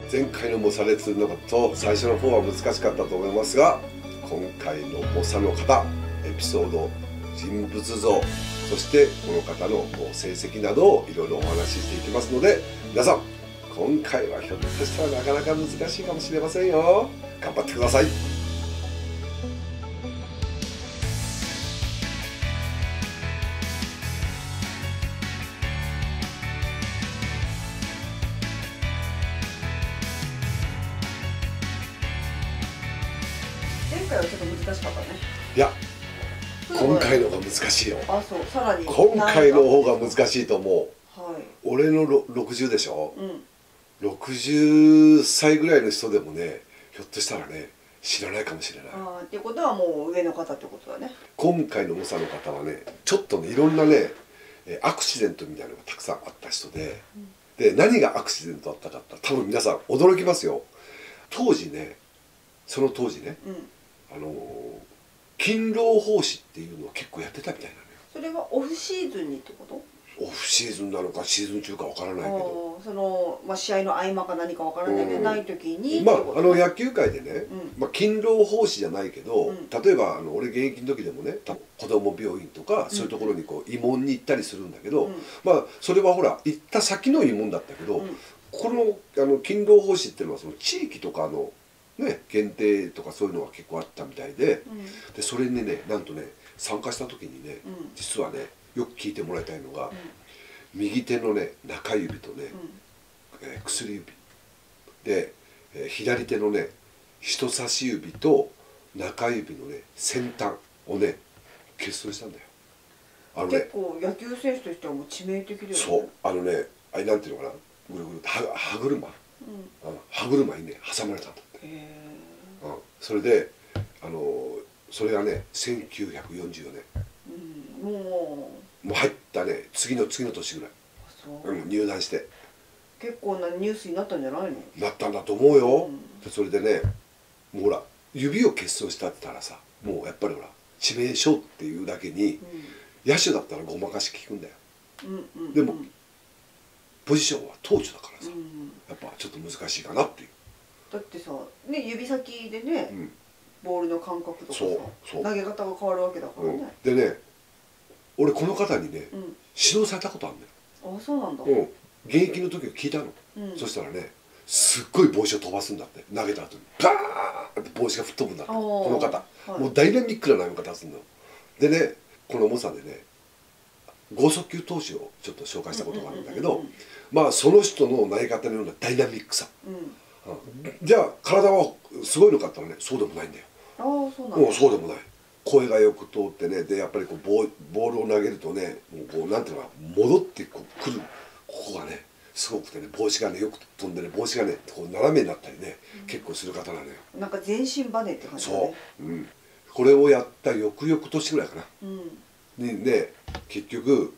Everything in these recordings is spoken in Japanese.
前回の猛者列のこと最初の方は難しかったと思いますが、今回の猛者の方、エピソード、人物像、そしてこの方の成績などをいろいろお話ししていきますので、皆さん今回はひょっとしたらなかなか難しいかもしれませんよ。頑張ってください。 前回はちょっと難しかったね。 いや、今回のが難しいよ。 あ、そう、さらに今回の方が難しいと思う。 はい。 俺の60でしょ、 うん。 60歳ぐらいの人でもね、ひょっとしたらね知らないかもしれない。 ああ、っていうことはもう上の方ってことだね。 今回の猛者の方はね、ちょっとねいろんなねアクシデントみたいなのがたくさんあった人で、で何がアクシデントだったかって多分皆さん驚きますよ。当時ね、その当時ね、勤労奉仕っていうのを結構やってたみたいなのよ。 それはオフシーズンにってこと？ オフシーズンなのかシーズン中かわからないけど、 その、試合の合間か何かわからないけど、ない時に野球界でね、勤労奉仕じゃないけど、例えば俺現役の時でもね、子ども病院とかそういうところにこう慰問に行ったりするんだけど、それはほら行った先の慰問だったけど、この勤労奉仕っていうのはその地域とかのね限定とかそういうのが結構あったみたいで、でそれにねなんとね参加した時にね、実はねよく聞いてもらいたいのが、右手のね中指とね、薬指で、左手のね人差し指と中指のね先端をね欠損したんだよ。 結構野球選手としてはもう致命的だよね。 そうあれなんていうのかな、ぐるぐる歯車、歯車にね挟まれたんだって。それでそれがね1944年、もう入ったね次の年ぐらい、入団して結構なニュースになったんじゃないの？ なったんだと思うよ。それでね、もうほら指を欠損したって言ったらさ、もうやっぱりほら致命傷っていうだけに、野手だったらごまかし効くんだよ。でもポジションは投手だからさ、やっぱちょっと難しいかなっていう。 だってさ、ね、指先でね、ボールの感覚とかさ、投げ方が変わるわけだからね。 でね、俺この方にね指導されたことあるんだよ。 あ、そうなんだ。 現役の時は聞いたの。そしたらね、すっごい帽子を飛ばすんだって。投げた後にバーンって帽子が吹っ飛ぶんだって、この方。もうダイナミックな投げ方するの。でね、この猛者でね剛速球投手をちょっと紹介したことがあるんだけど、その人の投げ方のようなダイナミックさ、じゃあ体はすごいのかって言ったらね、そうでもないんだよ。そうでもない。声がよく通ってね、でやっぱりこうボールを投げるとね、もうこうなんていうのか戻ってくる、ここがねすごくてね、帽子がねよく飛んでね、帽子がねこう斜めになったりね、結構する方なのよ。 なんか全身バネって感じだね。 そう、これをやった翌々年ぐらいかな、にね結局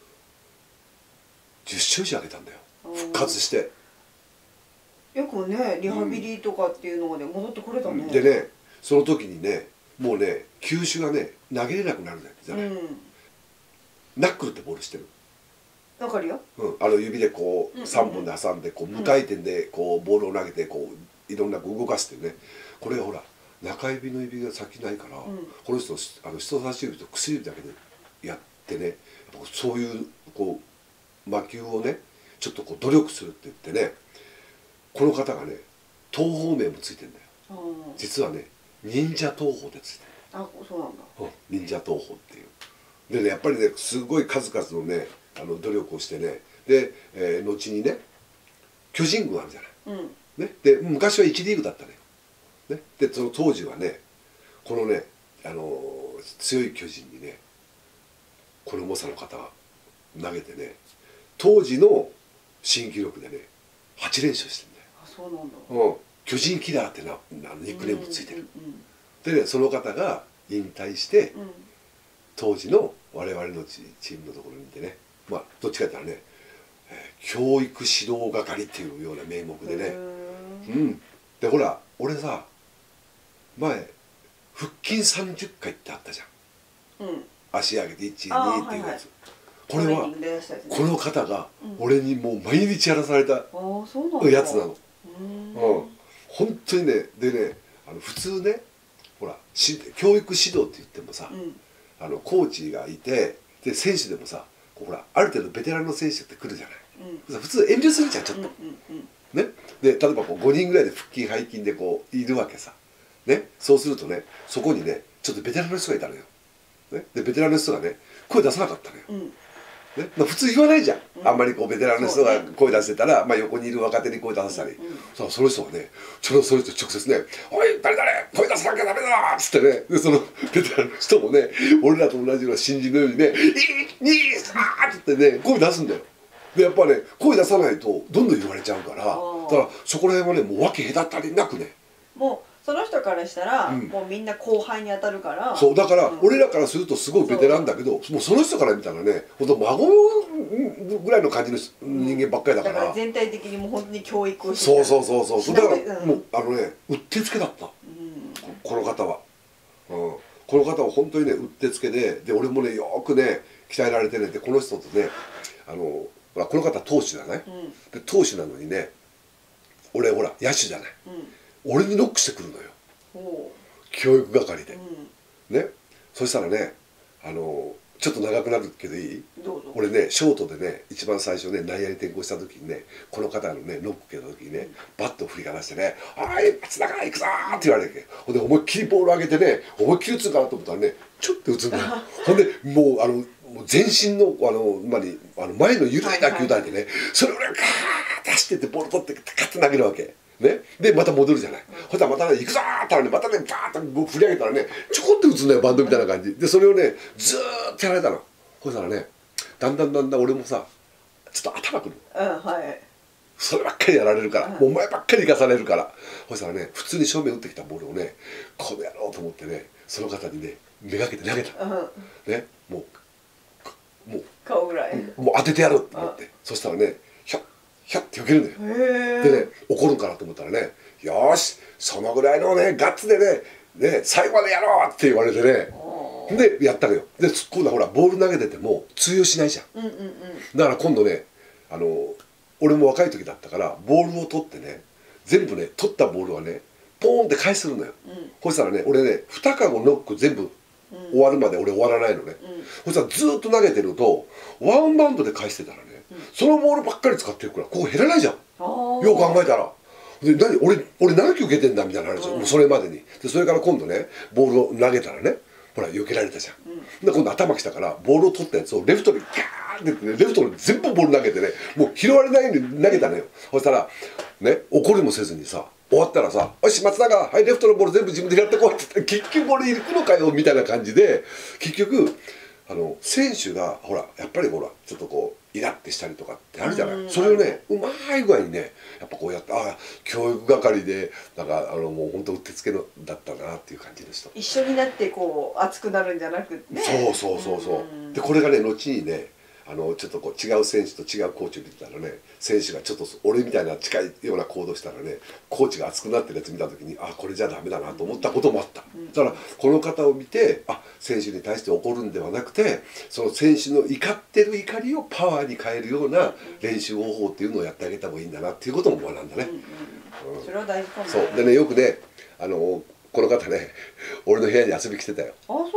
10勝以上上げたんだよ、復活して。 よくねリハビリとかっていうので戻ってこれたね。 でね、その時にねもうね球種がね投げれなくなるじゃない、ナックルってボールしてる？ わかるよ。 指でこう3本で挟んでこう無回転でこうボールを投げてこういろんな動かしてね、これがほら中指の指が先ないから、この人人差し指と薬指だけでやってね、そういうこう魔球をねちょっとこう努力するって言ってね、この方がね東方名もついてんだよ。実はね忍者東宝でついてる。 あ、そうなんだ。 忍者東宝っていう。でねやっぱりねすごい数々のね努力をしてね、で、後にね巨人軍あるじゃない、ね、で昔は1リーグだったね。でその当時はねこのね強い巨人にねこの猛者の方が投げてね、当時の新記録でね8連勝してるんだよ。 あ、そうなんだ。 巨人キラーってニックネームついてる。でねその方が引退して、当時の我々のチームのところにいてね、どっちかって言ったらね、教育指導係っていうような名目でね、でほら俺さ前腹筋30回ってあったじゃん、足上げて1、2っていうやつ。これはこの方が俺にもう毎日やらされたやつなの。 本当にね、でね、普通ね、ほら教育指導って言ってもさ、コーチがいて、で選手でもさ、ほらある程度ベテランの選手って来るじゃない、普通遠慮するじゃんちょっと、ね、で例えばこう5人ぐらいで腹筋背筋でこういるわけさ、ね、そうするとね、そこにねちょっとベテランの人がいたのよ、ね、でベテランの人がね声出さなかったのよ、ね、普通言わないじゃん、あんまりこうベテランの人が声出してたら、まあ、横にいる若手に声出させたり、その人はねその人直接ね「おい誰々声出さなきゃダメだ!」っつってね、でそのベテランの人もね俺らと同じような新人のようにね「1、2、3」っつってね声出すんだよ。でやっぱね声出さないとどんどん言われちゃうから、だからそこら辺はねもう訳隔たりなくね、 もうその人からしたら、もうみんな後輩に当たるから、 そうだから、俺らからするとすごいベテランだけど、もうその人から見たらねほんと孫ぐらいの感じの人間ばっかりだから、 だから全体的にもう本当に教育をしてた、 そうだからもううってつけだった、この方は、この方は本当にねうってつけで、俺もねよくね鍛えられてね、でこの人とねこの方投手じゃない、で投手なのにね、俺ほら野手じゃない、俺にノックしてくるのよ、教育係で、ね、そしたらねちょっと長くなるけどいい？俺ねショートでね一番最初ね内野に転向した時にね、この方のねノック受けた時にね、バットを振りかざしてね「おい松永行くぞ!」って言われて、ほんで思いっきりボール上げてね、思いっきり打つかなと思ったらねちょっと打つんだよほんでもう全身の前の緩い打球弾でね、それをねガーッ出してってボール取ってカッて投げるわけ。ね、でまた戻るじゃない、ほしたらまたね「行くぞ!」ってねまたねバーッと振り上げたらねちょこって打つんだよ、バンドみたいな感じで、それをねずーっとやられたの。ほしたらねだんだん俺もさちょっと頭くる、そればっかりやられるから、もうお前ばっかり行かされるから、ほしたらね普通に正面打ってきたボールをねこの野郎と思ってね、その方にねめがけて投げた、ね、もう顔ぐらいもう当ててやると思って、そしたらねヒャッて避けるんだよ。でね怒るかなと思ったらね「よーしそのぐらいのねガッツでね最後までやろう!」って言われてね、でやったのよ。で今度はほらボール投げてても通用しないじゃん、だから今度ね俺も若い時だったからボールを取ってね、全部ね取ったボールはねポーンって返するのよ、そしたらね俺ね2カゴノック全部終わるまで俺終わらないのね、そしたらずーっと投げてるとワンバウンドで返してたらね、そのボールばっかり使ってるからここ減らないじゃん、よく考えたら。で俺何球受けてんだみたいな話、もうそれまでに。でそれから今度ねボールを投げたらねほら避けられたじゃん、で今度頭きたからボールを取ったやつをレフトにガーンって、ね、レフトに全部ボール投げてね、もう拾われないように投げたのよ。そしたらね怒りもせずにさ、終わったらさ「よし松永はいレフトのボール全部自分でやってこい」って言って「結局俺行くのかよ」みたいな感じで、結局選手がほらやっぱりほらちょっとこうイラってしたりとかってあるじゃない、それをねうまい具合にねやっぱこうやって、教育係でなんかもう本当うってつけのだったなっていう感じでした。 一緒になってこう熱くなるんじゃなくて、 そうでこれがね後にねちょっとこう違う選手と違うコーチを見てたらね、選手がちょっと俺みたいな近いような行動したらね、コーチが熱くなってるやつ見た時にこれじゃダメだなと思ったこともあった、だからこの方を見て選手に対して怒るんではなくて、その選手の怒ってる怒りをパワーに変えるような練習方法っていうのをやってあげた方がいいんだなっていうことも学んだね。 それは大事かもね。 そうでねよくねこの方ね俺の部屋に遊び来てたよ。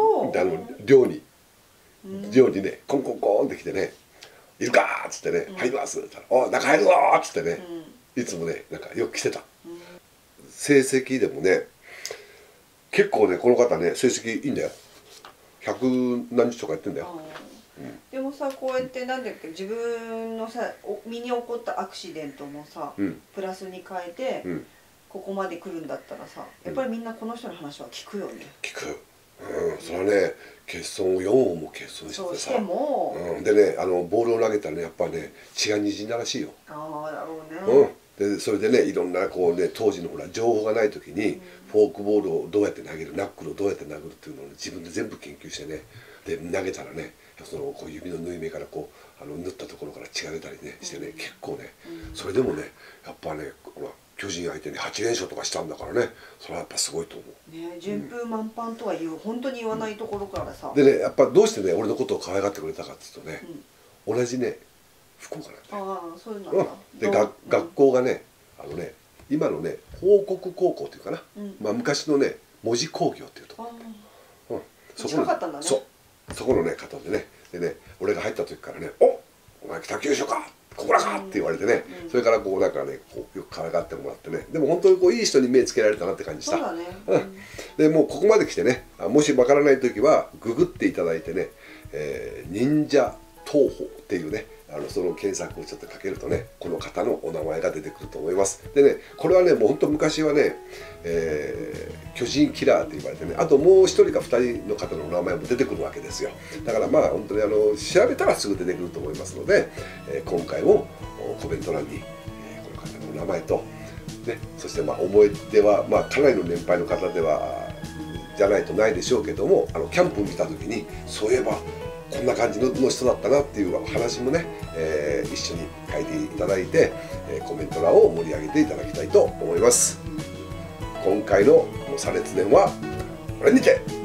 寮にねコンコンコンって来てね「いるか!」っつってね「入ります」って言ったら「おい中入るぞ!」っつってね、いつもねなんかよく来てた、成績でもね結構ねこの方ね成績いいんだよ、100何日とかやってんだよ。 でもさこうやってなんだっけ、自分のさ身に起こったアクシデントもさ、プラスに変えて、ここまで来るんだったらさやっぱりみんなこの人の話は聞くよね。聞く。それはね欠損を4本も欠損してさ、でねボールを投げたらねやっぱね血がにじんだらしいよ。 だろうね。 でそれでねいろんなこうね当時のほら情報がない時にフォークボールをどうやって投げる、ナックルをどうやって投げるっていうのを、ね、自分で全部研究してね、で投げたらねこう指の縫い目からこう縫ったところから血が出たりねしてね、結構ねそれでもねやっぱね巨人相手に8連勝とかしたんだからね、それはやっぱすごいと思う。ね、 順風満帆とは本当に言わないところからさ。 でねやっぱどうしてね俺のことを可愛がってくれたかっていうとね、同じね福岡なんだよ。 そういうの。 で学校がね今のね報国高校っていうかな、まあ昔のね門司工業っていうところ、 近かったんだね。 そこのね方でね、俺が入った時からね「お前北九州かここらか!」って言われてね、それからこうなんかねこうよくからかってもらってね、でも本当にこういい人に目つけられたなって感じした。でもうここまで来てね、もしわからない時はググっていただいてね、忍者東宝っていうねその検索をちょっとかけるとねこの方のお名前が出てくると思います。でねこれはねもう本当昔はね、巨人キラーって言われてね、あともう1人か2人の方の名前も出てくるわけですよ。だからまあ本当に調べたらすぐ出てくると思いますので、今回もコメント欄に、この方のお名前と、ね、そしてまあ思い出は、まあ、かなりの年配の方ではじゃないとないでしょうけども、キャンプに来た時にそういえばこんな感じの人だったなっていう話もね、一緒に書いていただいて、コメント欄を盛り上げていただきたいと思います。今回の「されつねん」はこれにて